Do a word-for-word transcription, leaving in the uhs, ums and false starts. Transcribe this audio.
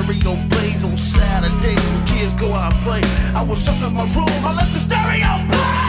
stereo plays on Saturdays when kids go out and play. I was up in my room, I let the stereo play.